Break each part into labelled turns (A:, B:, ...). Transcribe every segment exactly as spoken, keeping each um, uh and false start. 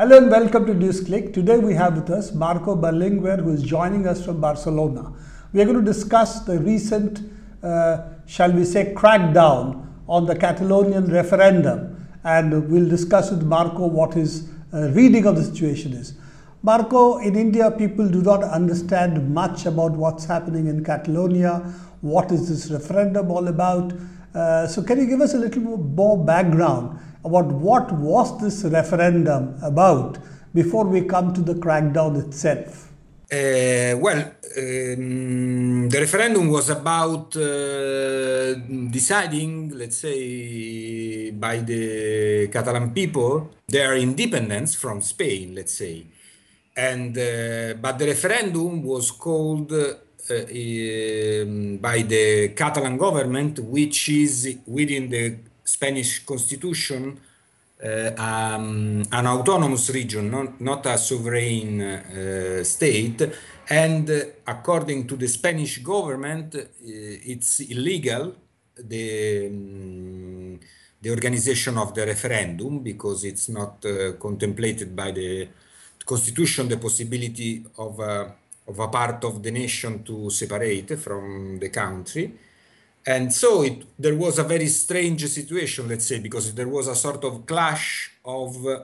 A: Hello and welcome to NewsClick. Today we have with us Marco Berlinguer, who is joining us from Barcelona. We are going to discuss the recent, uh, shall we say, crackdown on the Catalonian referendum, and we'll discuss with Marco what his uh, reading of the situation is. Marco, in India, people do not understand much about what's happening in Catalonia. What is this referendum all about? Uh, so can you give us a little more background about what was this referendum about before we come to the crackdown itself?
B: Uh, well, um, the referendum was about uh, deciding, let's say, by the Catalan people, their independence from Spain, let's say. And uh, but the referendum was called uh, um, by the Catalan government, which is within the Spanish constitution, uh, um, an autonomous region, not, not a sovereign uh, state. And uh, according to the Spanish government, uh, it's illegal, the um, the organization of the referendum, because it's not uh, contemplated by the constitution the possibility of a, of a part of the nation to separate from the country. And so it, there was a very strange situation, let's say, because there was a sort of clash of uh,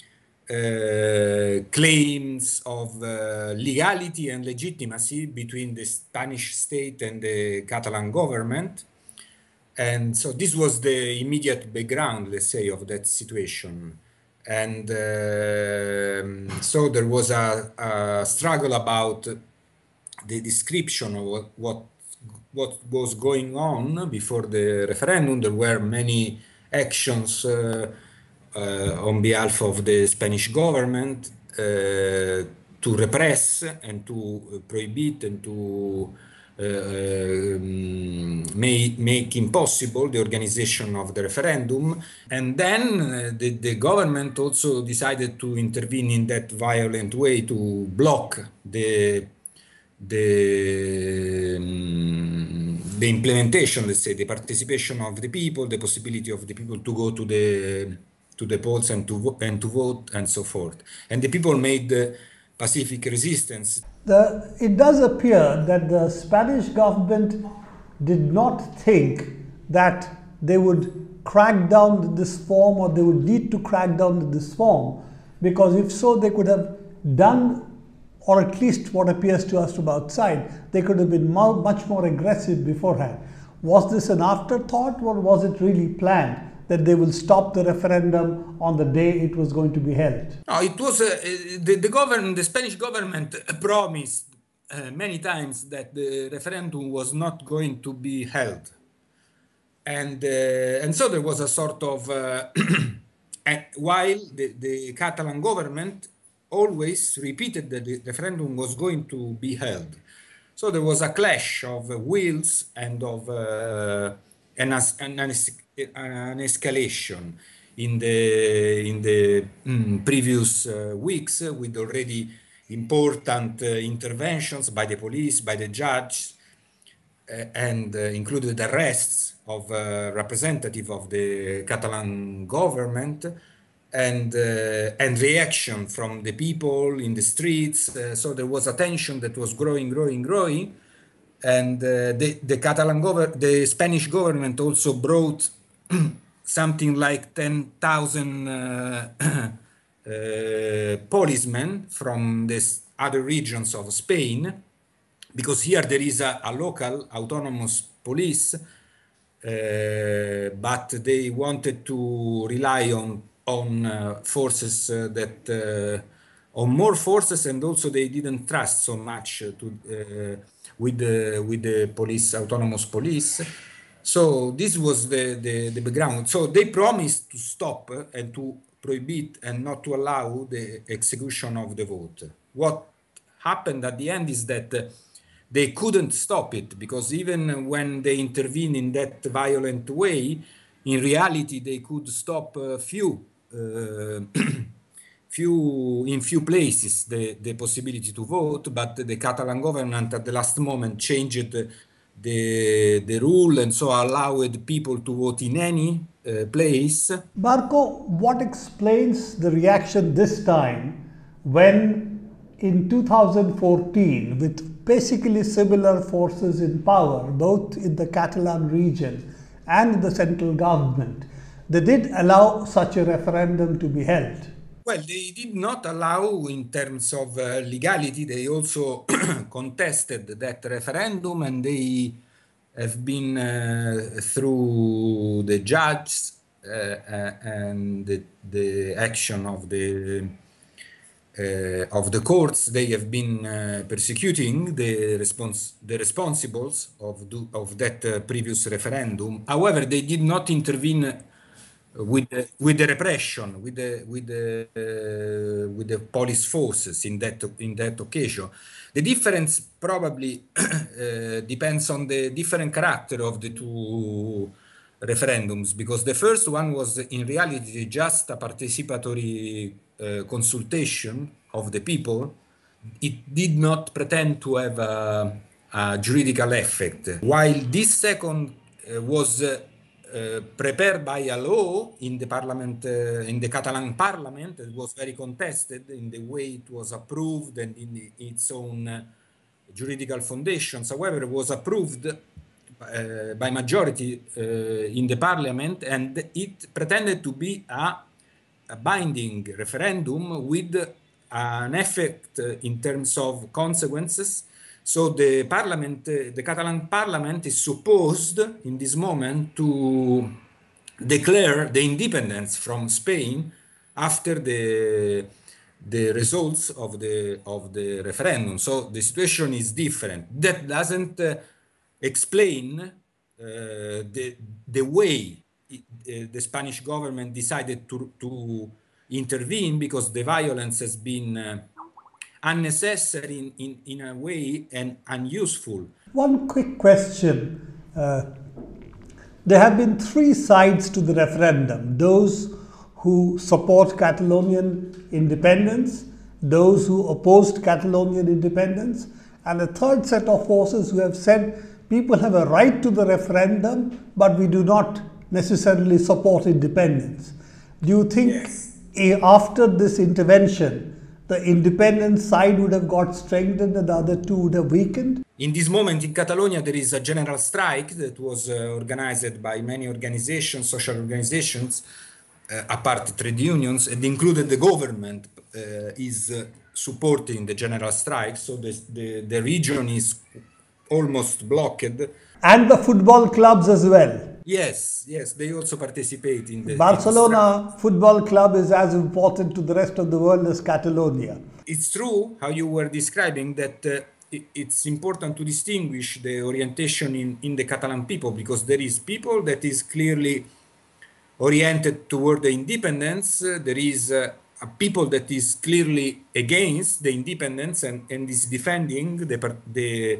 B: claims of uh, legality and legitimacy between the Spanish state and the Catalan government. And so this was the immediate background, let's say, of that situation. And uh, so there was a, a struggle about the description of what, what what was going on before the referendum. There were many actions uh, uh, on behalf of the Spanish government uh, to repress and to prohibit and to uh, um, make, make impossible the organization of the referendum. And then uh, the, the government also decided to intervene in that violent way to block the the um, the implementation, let's say, the participation of the people, the possibility of the people to go to the to the polls and to vo- and to vote and so forth. And the people made uh, pacific resistance.
A: The, it does appear that the Spanish government did not think that they would crack down in this form, or they would need to crack down in this form, because if so, they could have done, or at least what appears to us from outside, they could have been more, much more aggressive beforehand. Was this an afterthought, or was it really planned that they will stop the referendum on the day it was going to be held?
B: No, it was uh, the, the government, the Spanish government promised uh, many times that the referendum was not going to be held. And, uh, and so there was a sort of, uh, while the, the Catalan government always repeated that the referendum was going to be held. So there was a clash of uh, wills and of uh, an, an, an escalation in the, in the mm, previous uh, weeks, uh, with already important uh, interventions by the police, by the judge, uh, and uh, included arrests of uh, representatives of the Catalan government. And uh, and reaction from the people in the streets. Uh, so there was a tension that was growing, growing, growing. And uh, the the Catalan government, the Spanish government also brought something like ten thousand uh, uh, policemen from the other regions of Spain, because here there is a, a local autonomous police, uh, but they wanted to rely on on uh, forces uh, that uh, on more forces, and also they didn't trust so much uh, to uh, with the with the police, autonomous police. So this was the, the the background. So they promised to stop uh, and to prohibit and not to allow the execution of the vote. What happened at the end is that uh, they couldn't stop it, because even when they intervened in that violent way, in reality they could stop a few Uh, few in few places the, the possibility to vote, but the Catalan government at the last moment changed the, the rule and so allowed people to vote in any uh, place.
A: Marco, what explains the reaction this time when in two thousand fourteen, with basically similar forces in power, both in the Catalan region and in the central government, they did allow such a referendum to be held?
B: Well, they did not allow in terms of uh, legality. They also contested that referendum, and they have been uh, through the judges uh, uh, and the, the action of the uh, of the courts. They have been uh, persecuting the respons the responsibles of do, of that uh, previous referendum. However, they did not intervene with the, with the repression, with the with the uh, with the police forces in that in that occasion. The difference probably uh, depends on the different character of the two referendums, because the first one was in reality just a participatory uh, consultation of the people. It did not pretend to have a, a juridical effect, while this second uh, was uh, Uh, prepared by a law in the parliament, uh, in the Catalan parliament. It was very contested in the way it was approved and in the, its own uh, juridical foundations. However, it was approved uh, by majority uh, in the parliament, and it pretended to be a, a binding referendum with an effect uh, in terms of consequences. So the parliament, uh, the Catalan parliament is supposed in this moment to declare the independence from Spain after the, the results of the, of the referendum. So the situation is different. That doesn't uh, explain uh, the, the way it, uh, the Spanish government decided to, to intervene, because the violence has been uh, unnecessary in, in, in a way and unuseful.
A: One quick question. Uh, there have been three sides to the referendum: those who support Catalonian independence, those who opposed Catalonian independence, and a third set of forces who have said people have a right to the referendum, but we do not necessarily support independence. Do you think yes. after this intervention, the independent side would have got strengthened and the other two would have weakened?
B: In this moment in Catalonia, there is a general strike that was uh, organized by many organizations, social organizations, uh, apart trade unions, and included the government uh, is uh, supporting the general strike. So the, the, the region is almost blocked.
A: And the football clubs as well.
B: Yes, yes, they also participate in the
A: Barcelona
B: in the
A: Football Club is as important to the rest of the world as Catalonia.
B: It's true how you were describing that uh, it, it's important to distinguish the orientation in, in the Catalan people, because there is people that is clearly oriented toward the independence. Uh, there is uh, a people that is clearly against the independence and, and is defending the the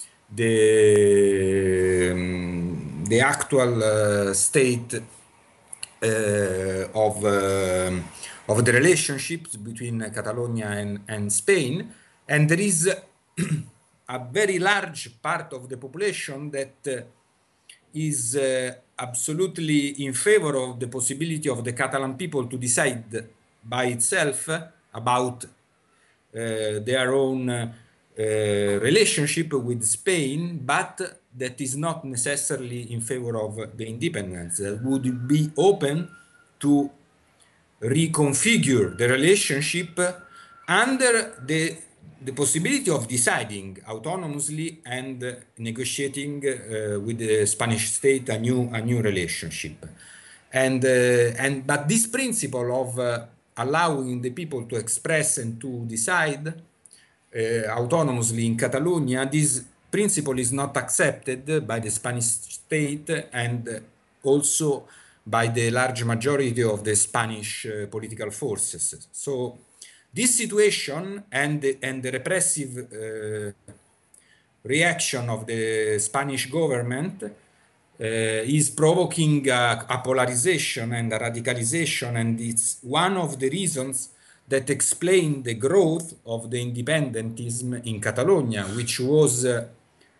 B: the um, the actual uh, state uh, of uh, of the relationships between Catalonia and, and Spain, and there is a very large part of the population that uh, is uh, absolutely in favor of the possibility of the Catalan people to decide by itself about uh, their own uh, Uh, relationship with Spain, but that is not necessarily in favor of the independence. Uh, would be open to reconfigure the relationship under the, the possibility of deciding autonomously and uh, negotiating uh, with the Spanish state a new, a new relationship. And, uh, and, but this principle of uh, allowing the people to express and to decide Uh, autonomously in Catalonia, this principle is not accepted by the Spanish state and also by the large majority of the Spanish uh, political forces. So this situation and the, and the repressive uh, reaction of the Spanish government uh, is provoking a, a polarization and a radicalization, and it's one of the reasons that explain the growth of the independentism in Catalonia, which was uh,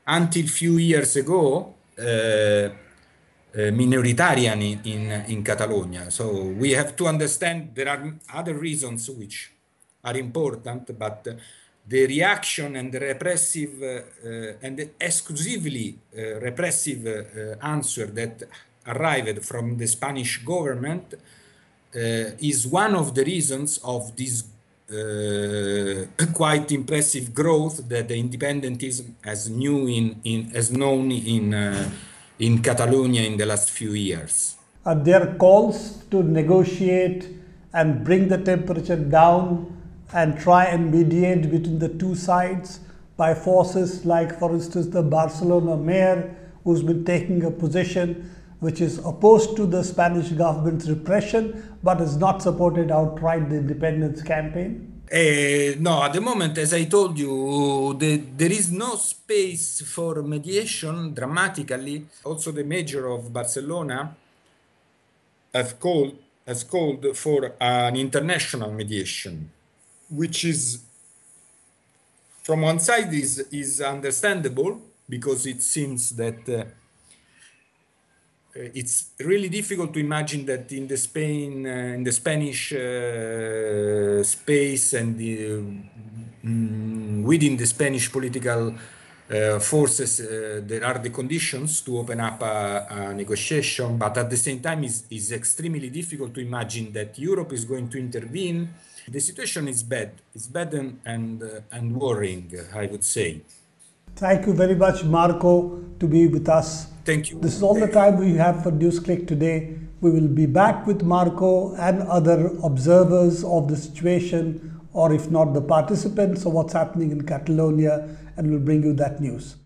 B: until few years ago, uh, Uh, minoritarian in, in, in Catalonia. So we have to understand there are other reasons which are important, but the reaction and the repressive uh, and the exclusively uh, repressive uh, answer that arrived from the Spanish government uh, is one of the reasons of this uh, quite impressive growth that the independentism has new in, in has known in uh, in Catalonia in the last few years.
A: Are there calls to negotiate and bring the temperature down and try and mediate between the two sides by forces like, for instance, the Barcelona mayor, who's been taking a position which is opposed to the Spanish government's repression, but has not supported outright the independence campaign?
B: Uh, no, at the moment, as I told you, the, there is no space for mediation dramatically. Also, the mayor of Barcelona have called, has called for an international mediation, which is, from one side, is, is understandable because it seems that uh, it's really difficult to imagine that in the Spain, uh, in the Spanish uh, space and the, um, within the Spanish political uh, forces, uh, there are the conditions to open up a, a negotiation. But at the same time, it's, it's extremely difficult to imagine that Europe is going to intervene. The situation is bad. It's bad and and, uh, and worrying, I would say.
A: Thank you very much, Marco, to be with us.
B: Thank you.
A: This is all the time we have for NewsClick today. We will be back with Marco and other observers of the situation, or if not the participants of what's happening in Catalonia, and we'll bring you that news.